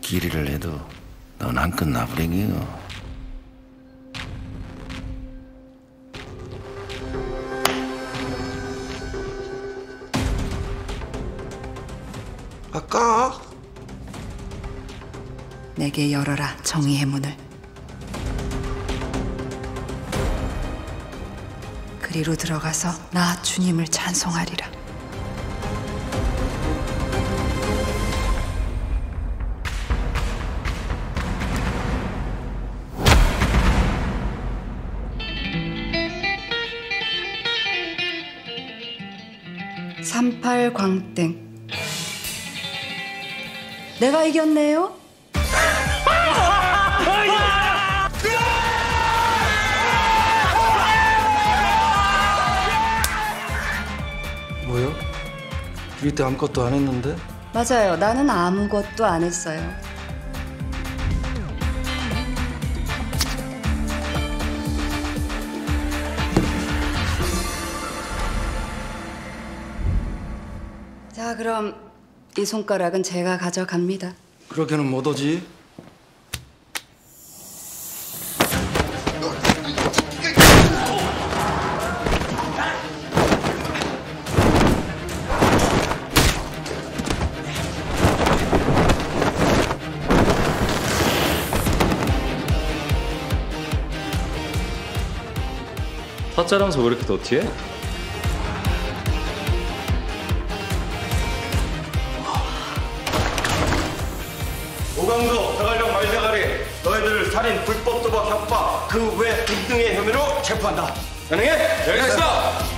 길이를 해도 넌 안 끝나버리기요. 아까 내게 열어라 정의의 문을. 그리로 들어가서 나 주님을 찬송하리라. 삼팔 광땡. 내가 이겼네요. 뭐요? 우리 때 아무것도 안 했는데? 맞아요. 나는 아무것도 안 했어요. 자, 그럼 이 손가락은 제가 가져갑니다. 그렇게는 못 오지. 타짜라면서 왜 이렇게 더티해? 오강도, 자갈령, 말대가리 너희들 살인, 불법 도박, 협박 그 외 등등의 혐의로 체포한다. 가능해? 알겠어.